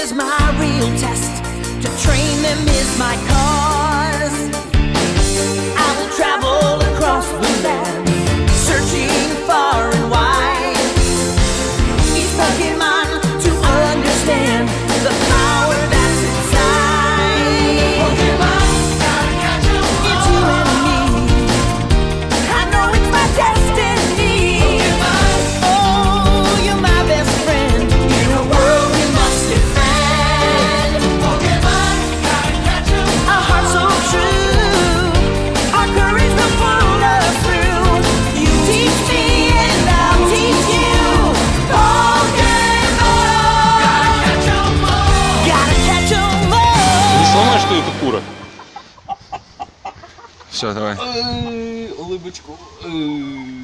is my real test. To train them is my cause. I will travel across the land, searching far and wide. Each Pokemon to understand the power that's inside. Pokemon, gotta catch 'em all. It's you and me. I know it's my destiny. Pokemon, oh, you're my best friend in a world we must defend. Pokemon, gotta catch 'em all. A heart so true, our courage will pull us through. You teach me and I'll teach you. Pokemon, gotta catch 'em all. Gotta catch 'em all. Не сломай, что это кура. Все, давай. Улыбочку.